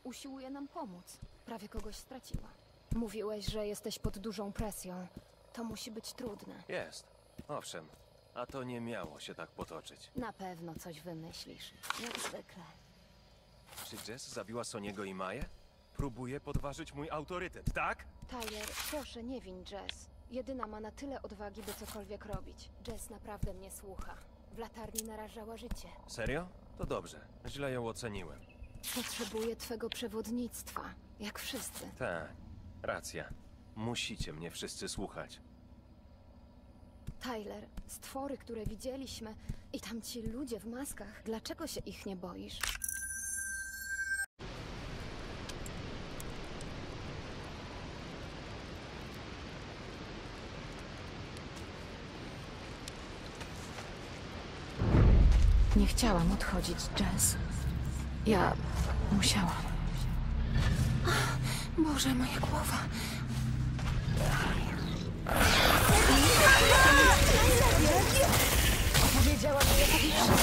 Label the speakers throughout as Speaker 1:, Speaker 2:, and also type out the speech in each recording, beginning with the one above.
Speaker 1: usiłuje nam pomóc. Prawie kogoś straciła. Mówiłeś, że jesteś pod dużą presją. To musi być trudne.
Speaker 2: Jest. Owszem. A to nie miało się tak potoczyć.
Speaker 1: Na pewno coś wymyślisz. Jak zwykle.
Speaker 2: Czy Jess zabiła Soniego i Maję? Próbuje podważyć mój autorytet, tak?
Speaker 1: Tyler, proszę nie win Jess. Jedyna ma na tyle odwagi, by cokolwiek robić. Jess naprawdę mnie słucha. W latarni narażała życie.
Speaker 2: Serio? To dobrze. Źle ją oceniłem.
Speaker 1: Potrzebuję twego przewodnictwa. Jak wszyscy.
Speaker 2: Tak. Racja. Musicie mnie wszyscy słuchać.
Speaker 1: Tyler, stwory, które widzieliśmy i tam ci ludzie w maskach. Dlaczego się ich nie boisz? Nie chciałam odchodzić, Jess. Ja musiałam. Boże, moja głowa. Powiedziała, że ja powiem.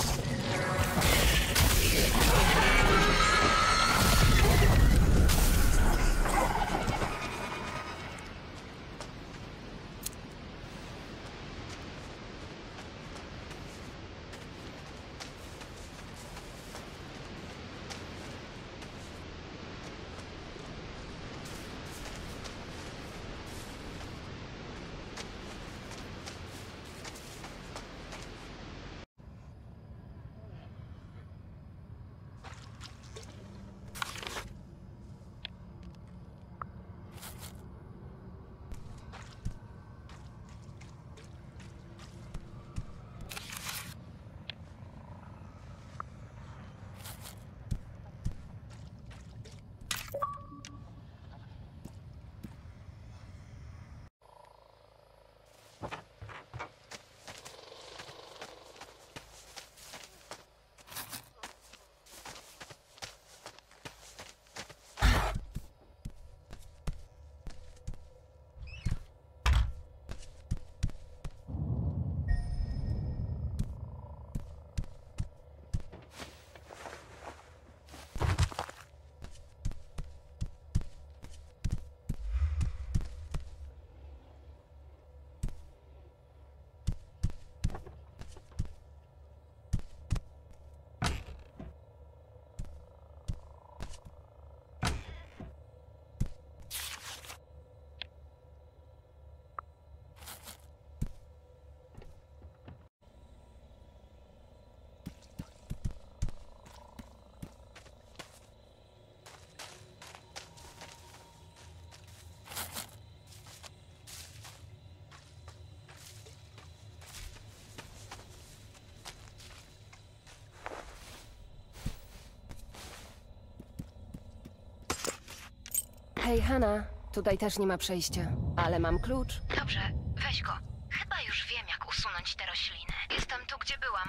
Speaker 3: Hej, Hanna. Tutaj też nie ma przejścia, ale mam klucz.
Speaker 1: Dobrze, weź go. Chyba już wiem, jak usunąć te rośliny. Jestem tu, gdzie byłam.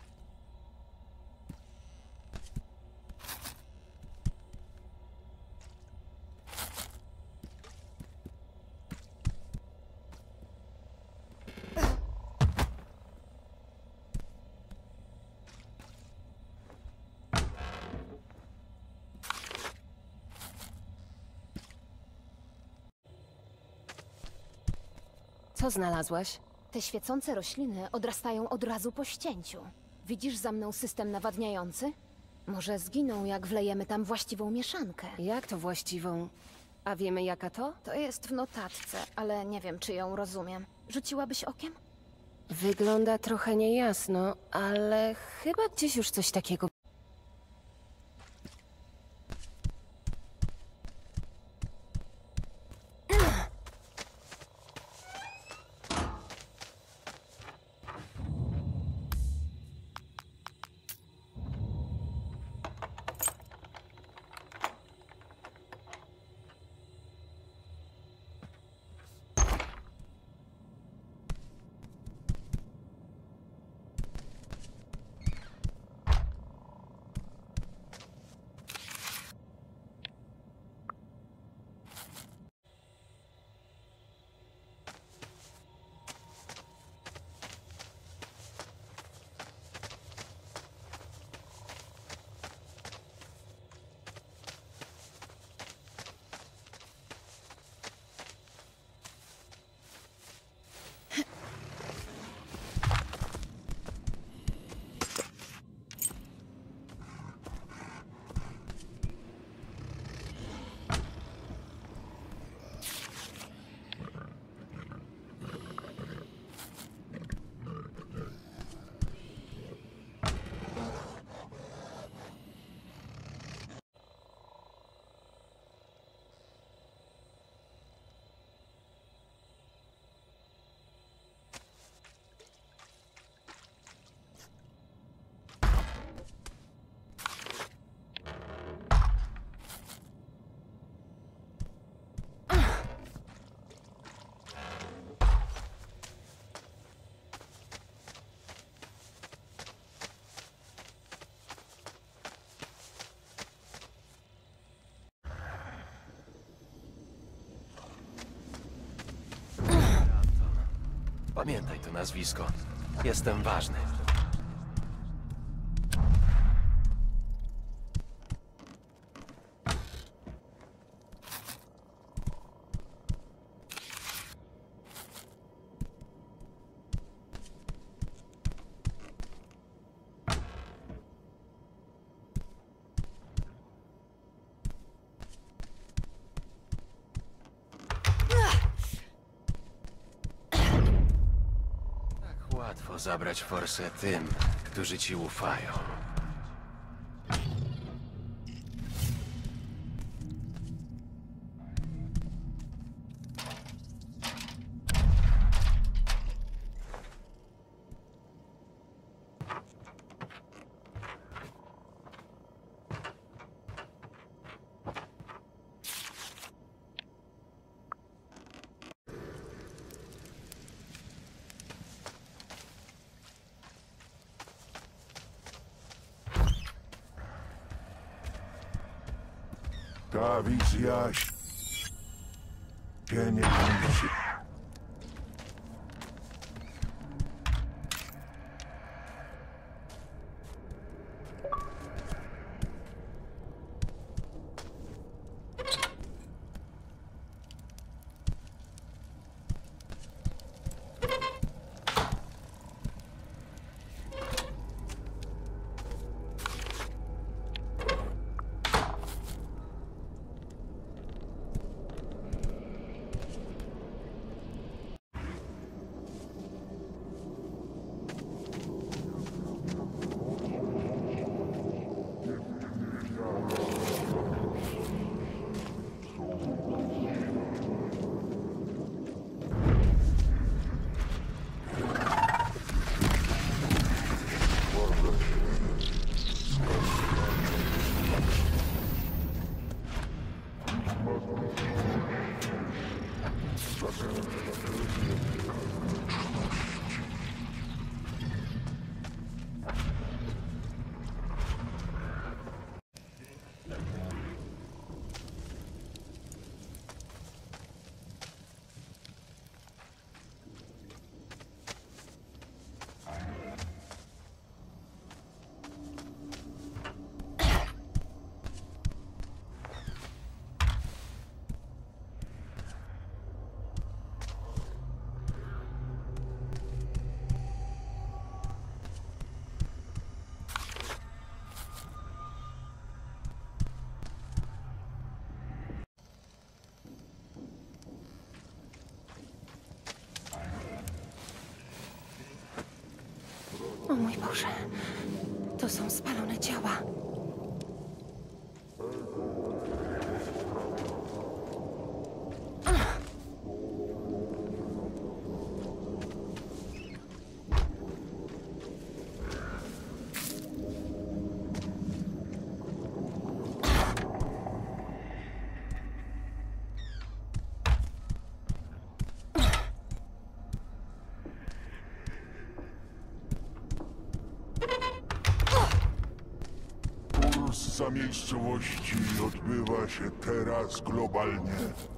Speaker 3: Co znalazłaś?
Speaker 1: Te świecące rośliny odrastają od razu po ścięciu. Widzisz za mną system nawadniający? Może zginą, jak wlejemy tam właściwą mieszankę.
Speaker 3: Jak to właściwą? A wiemy jaka to?
Speaker 1: To jest w notatce, ale nie wiem, czy ją rozumiem. Rzuciłabyś okiem?
Speaker 3: Wygląda trochę niejasno, ale chyba gdzieś już coś takiego.
Speaker 2: Pamiętaj to nazwisko. Jestem ważny. Tak łatwo zabrać forsę tym, którzy ci ufają.
Speaker 4: Ta wizja się nie kończy.
Speaker 3: O mój Boże, to są spalone ciała.
Speaker 4: Puls zamiejscowości odbywa się teraz globalnie.